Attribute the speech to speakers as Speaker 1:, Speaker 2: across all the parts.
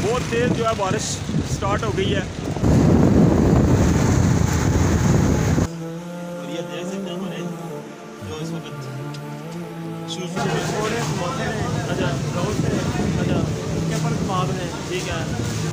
Speaker 1: बहुत तेज़ जो है बारिश स्टार्ट हो गई है। और ये देख सकते हैं हमारे जो इस वक्त अच्छा अच्छा उसके पर कबाब है, ठीक है।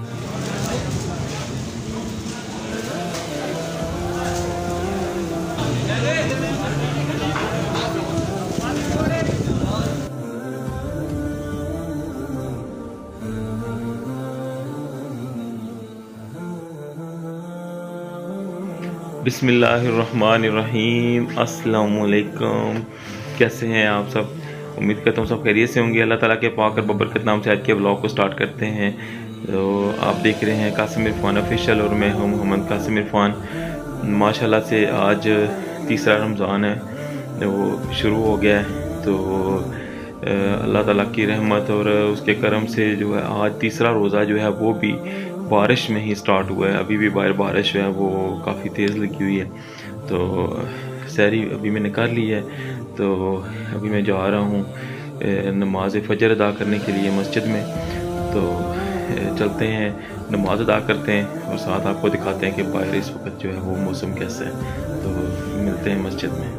Speaker 2: बिस्मिल्लाहिर्रहमानिर्रहीम। अस्सलामुअलैकुम। कैसे हैं आप सब? उम्मीद करता हूँ सब खैरियत से होंगे। अल्लाह ताला के पाक और बबरकत नाम से आज के ब्लॉग को स्टार्ट करते हैं। तो आप देख रहे हैं कासिम इरफान ऑफिशियल और मैं हूँ मोहम्मद कासिम इरफान। माशाल्लाह से आज तीसरा रमज़ान है, वो शुरू हो गया है। तो अल्लाह ताला की रहमत और उसके करम से जो है आज तीसरा रोज़ा जो है वो भी बारिश में ही स्टार्ट हुआ है। अभी भी बाहर बारिश जो है वो काफ़ी तेज़ लगी हुई है। तो सहरी अभी मैंने कर ली है, तो अभी मैं जा रहा हूँ नमाज फ़जर अदा करने के लिए मस्जिद में। तो चलते हैं, नमाज अदा करते हैं और साथ आपको दिखाते हैं कि बाहर इस वक्त जो है वो मौसम कैसा है। तो मिलते हैं मस्जिद में।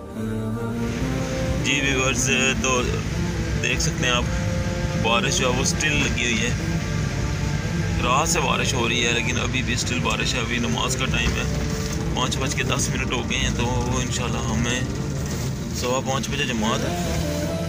Speaker 1: जी व्यूअर्स, तो देख सकते हैं आप बारिश जो है वो स्टिल लगी हुई है। रात से बारिश हो रही है लेकिन अभी भी स्टिल बारिश है। अभी नमाज का टाइम है, 5:10 हो गए हैं। तो इंशाल्लाह हमें 5:15 बजे जमात है।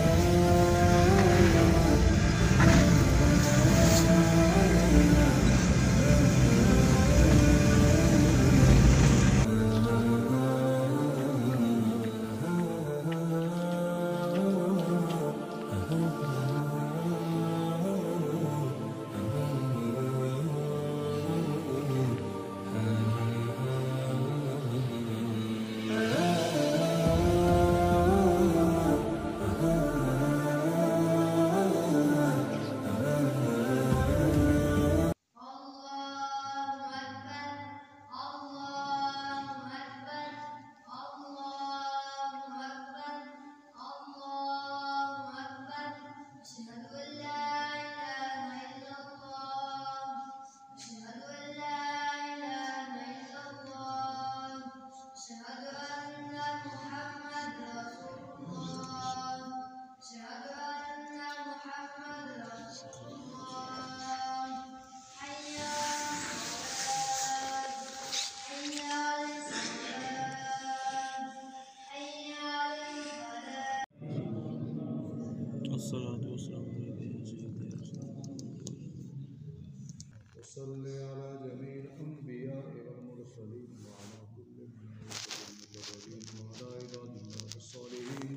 Speaker 3: वसल्लि अला जमील अंबिया वल मुरसलीन व अला कुल्लि नबiyyin व अला इबादिल्लाहि अस्सलिहीन।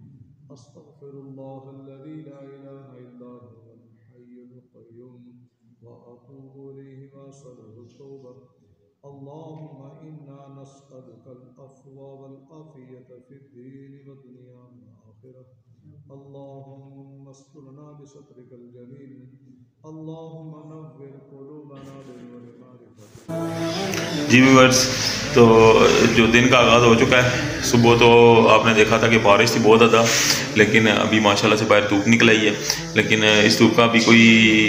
Speaker 3: अस्तगफिरुल्लाहल्लज़ी ला इलाहा इल्ला हुवल हय्युल क़य्यूम व अतूबु इलैहि व अस्तगफिरुत तौबा। अल्लाहुम्मा इन्ना नस्अलुकल अफ़्वा वल आफ़ियता फ़िद दीन व दुनिया व आख़िरह। अल्लाहुम्मा अस्कुरना बिसत्रिकल जमील। अल्लाहुम्मा नव्विर क़ुलूबना बिनूरि मारिफ़तिक।
Speaker 1: जी व्यूअर्स, तो जो दिन का आगाज़ हो चुका है। सुबह तो आपने देखा था कि बारिश थी बहुत ज़्यादा, लेकिन अभी माशाल्लाह से बाहर धूप निकल आई है। लेकिन इस धूप का भी कोई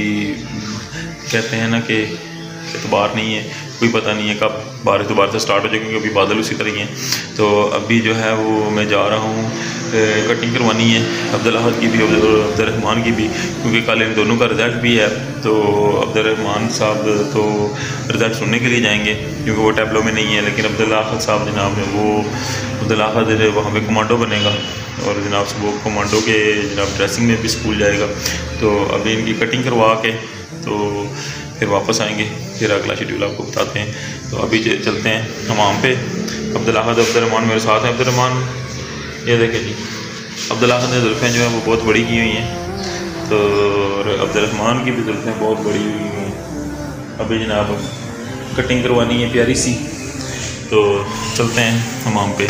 Speaker 1: कहते हैं ना कि एतबार नहीं है, कोई पता नहीं है कब बारिश दोबारा से स्टार्ट हो जाए, क्योंकि अभी बादल उसी तरह ही हैं। तो अभी जो है वो मैं जा रहा हूँ, कटिंग करवानी है अब्दुल अहद की भी और अब्दुर्रहमान की भी, क्योंकि कल इन दोनों का रिज़ल्ट भी है। तो अब्दुर्रहमान साहब तो रिज़ल्ट सुनने के लिए जाएंगे क्योंकि वो टैबलो में नहीं है, लेकिन अब्दुल अहद साहब जनाब है वो अब्दुल अहद वहाँ पे कमांडो बनेगा और जनाब से वो कमांडो के जनाब ड्रेसिंग में भी स्कूल जाएगा। तो अभी इनकी कटिंग करवा के तो फिर वापस आएंगे, फिर अगला शेड्यूल आपको बताते हैं। तो अभी चलते हैं हमाम पे। अब्दुल अहद अब्दुर्रहमान मेरे साथ हैं। अब्दुर्रहमान ये देखें जी, अब्दुल अहद ने जुल्फ़ें जो हैं वो बहुत बड़ी की हुई हैं, तो अब्दुर्रहमान की भी जुल्फ़ें बहुत बड़ी हुई हैं। अभी जनाब कटिंग करवानी है प्यारी सी, तो चलते हैं हमाम पे।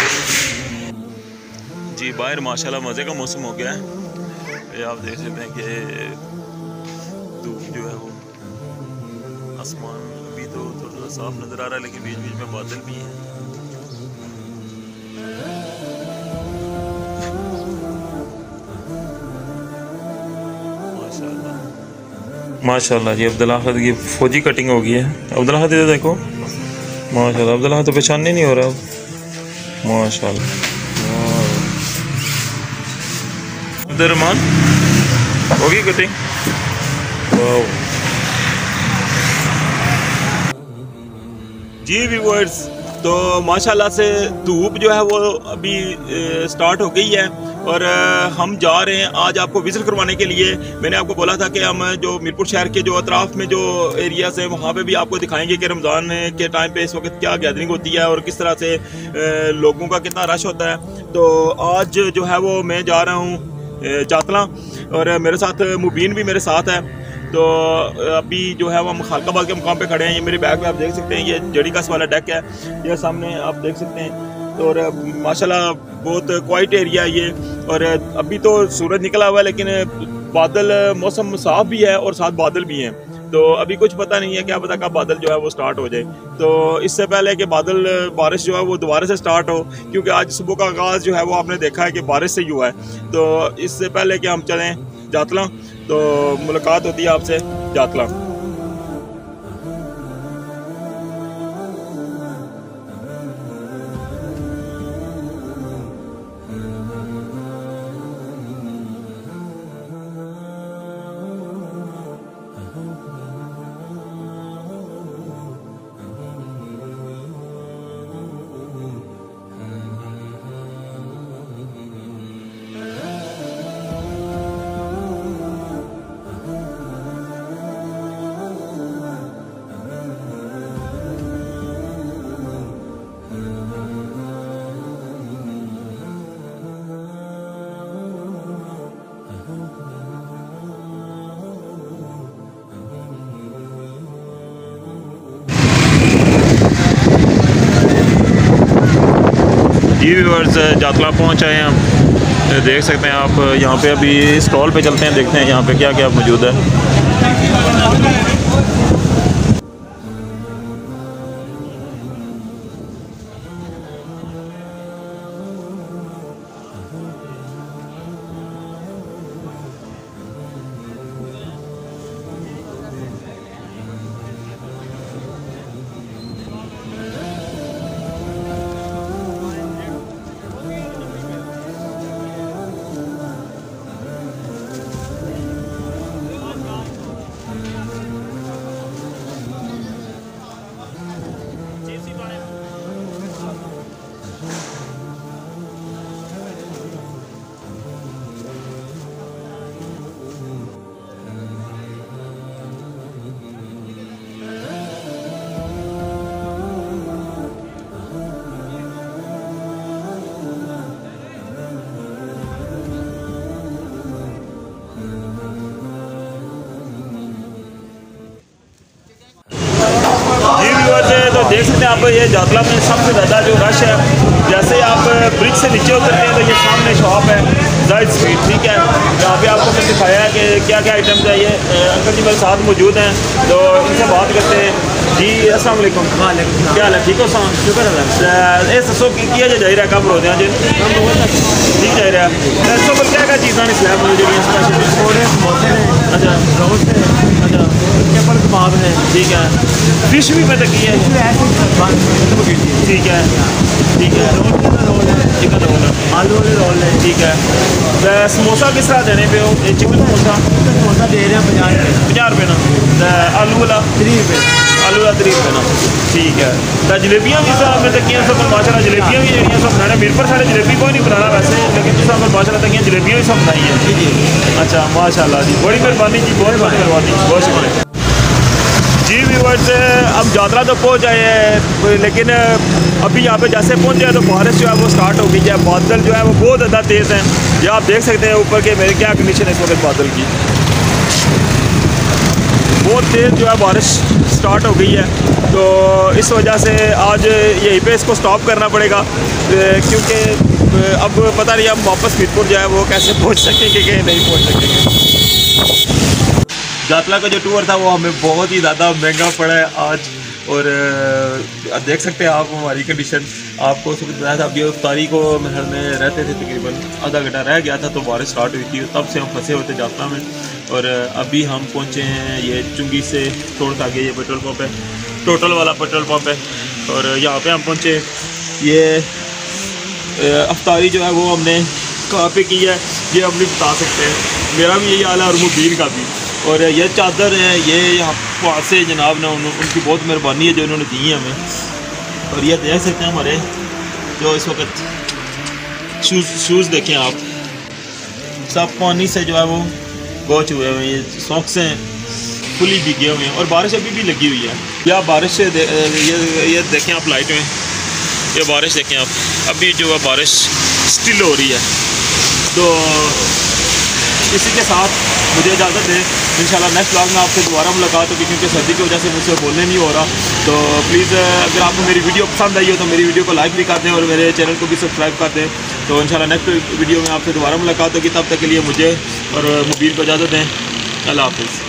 Speaker 1: जी बाहर माशाल्लाह मज़े का मौसम हो गया है। ये आप देख सकते हैं कि धूप जो है वो, आसमान अभी तो थोड़ा सा साफ नज़र आ रहा है, लेकिन बीच बीच में बादल भी हैं। माशाल्लाह
Speaker 2: माशाल्लाह जी अब्दुल्ला अहद की फौजी कटिंग हो गई है। अब्दुल्ला अहद इधर देखो माशाल्लाह, अब्दुल्ला अहद तो पहचान ही नहीं हो रहा माशाल्लाह। अब्दुर्रहमान हो गई कटिंग, वाह
Speaker 1: जी व्यूअर्स। तो माशाल्लाह से धूप जो है वो अभी स्टार्ट हो गई है और हम जा रहे हैं आज आपको विजिट करवाने के लिए। मैंने आपको बोला था कि हम जो मीरपुर शहर के जो अतराफ में जो एरियाज हैं वहाँ पे भी आपको दिखाएंगे कि रमज़ान के टाइम पे इस वक्त क्या गैदरिंग होती है और किस तरह से लोगों का कितना रश होता है। तो आज जो है वो मैं जा रहा हूँ जातला और मेरे साथ मुबीन भी मेरे साथ है। तो अभी जो है वो हम खालकाबाद के मुकाम पे खड़े हैं। ये मेरे बैग में आप देख सकते हैं, ये जड़ीकास वाला डेक है, ये सामने आप देख सकते हैं। और माशाल्लाह बहुत क्वाइट एरिया है ये। और अभी तो सूरज निकला हुआ है लेकिन बादल, मौसम साफ भी है और साथ बादल भी हैं। तो अभी कुछ पता नहीं है, क्या पता कब बादल जो है वो स्टार्ट हो जाए। तो इससे पहले कि बादल बारिश जो है वो दोबारा से स्टार्ट हो, क्योंकि आज सुबह का आगाज़ जो है वो आपने देखा है कि बारिश से ही हुआ है। तो इससे पहले कि हम चलें जातला तो मुलाकात होती है आपसे जातला।
Speaker 2: जी व्यूअर्स जातला पहुँच आए हैं हम। देख सकते हैं आप यहाँ पे, अभी स्टॉल पे चलते हैं, देखते हैं यहाँ पे क्या क्या मौजूद है। देख सकते हैं आप, ये जातला में सबसे ज़्यादा जो रश है, जैसे आप ब्रिज से नीचे उतरते हैं तो ये सामने शॉप है जाहिद स्वीट, ठीक है। यहाँ पे आपको मैंने दिखाया है कि क्या क्या आइटम चाहिए। अंकल जी मेरे साथ मौजूद हैं तो इनसे बात करते हैं। जी अस्सलाम वालेकुम, क्या हाल है? ठीक हो सान? शुक्र है। ये दसो की जा रहा कब रोते हैं जी? ठीक जा रहा है। दसो पर क्या क्या चीज़ा ने स्लैब में जी स्पेशल? अच्छा अच्छा
Speaker 4: पर कबाब है,
Speaker 2: ठीक है। फिश भी मैं तकी है, ठीक है ठीक है।
Speaker 4: रोल है,
Speaker 2: चिकन रोल है,
Speaker 4: आलू वाले रोल है,
Speaker 2: ठीक है। समोसा किस तरह देने पे हो? चिकन
Speaker 4: समोसा दे रहे हैं
Speaker 2: 50 रुपये ना। आलू वाला
Speaker 4: 3 रुपये,
Speaker 2: आलू वाला 3 रुपये ना, ठीक है। तो जलेबियाँ भी मैं तकियाँ सब माशाल्लाह, जलेबियाँ भी जड़ियाँ सब बनाने मीरपुर साढ़े जलेबी कोई नहीं बनाना वैसे, लेकिन जिस माशाल्लाह तकियाँ जलेबियाँ भी सब बनाई है जी। अच्छा माशाल्लाह जी, बड़ी मेहरबानी जी, बहुत मेहरबानी, बहुत शुक्रिया जी। व्यूअर्स हम जातला तो पहुँच आए हैं, लेकिन अभी यहाँ पे जैसे पहुँचे तो बारिश जो है वो स्टार्ट हो गई है। बादल जो है वो बहुत ज़्यादा तेज़ हैं। ये आप देख सकते हैं ऊपर के मेरे क्या कंडीशन है इस वक्त बादल की, बहुत तेज़ जो है बारिश स्टार्ट हो गई है। तो इस वजह से आज यहीं पे इसको स्टॉप करना पड़ेगा, क्योंकि अब पता नहीं हम वापस मीरपुर जो है वो कैसे पहुँच सकेंगे कि नहीं पहुँच सकेंगे। जातला का जो टूर था वो हमें बहुत ही ज़्यादा महंगा पड़ा है आज, और देख सकते हैं आप हमारी कंडीशन। आपको सब बताया था अभी इफ्तारी को महल में रहते थे, तकरीबन आधा घंटा रह गया था तो बारिश स्टार्ट हुई थी, तब से हम फंसे होते जाफना में। और अभी हम पहुँचे हैं ये चुंगी से थोड़ा सा आगे, ये पेट्रोल पंप है, टोटल वाला पेट्रोल पंप है। और यहाँ पे हम पहुँचे, ये इफ्तारी जो है वो हमने कहाँ पे की है ये हम नहीं बता सकते हैं, मेरा भी यही हाल है और मुबीन का भी। और ये चादर है, ये यहाँ पास से जनाब ने उनकी बहुत मेहरबानी है जो उन्होंने दी है हमें। और ये देख सकते हैं हमारे जो इस वक्त शूज़ देखें आप, सब पानी से जो है वो गोच हुए हुए हैं, ये सॉक्स हैं फुली भीगे हुए हैं और बारिश अभी भी लगी हुई है। या बारिश से ये देखें आप लाइट में, ये बारिश देखें आप, अभी जो है बारिश स्टिल हो रही है। तो इसी के साथ मुझे इजाज़त है, इंशाल्लाह नेक्स्ट व्लॉग में आपसे दोबारा मुलाकात होगी, क्योंकि सर्दी की वजह से मुझसे बोलने नहीं हो रहा। तो प्लीज़ अगर आपको मेरी वीडियो पसंद आई हो तो मेरी वीडियो को लाइक भी कर दें और मेरे चैनल को भी सब्सक्राइब कर दें। तो इंशाल्लाह नेक्स्ट वीडियो में आपसे दोबारा मुलाकात होगी, तब तक के लिए मुझे और मुबीन को इजाज़त दें। अल्लाह हाफ़िज़।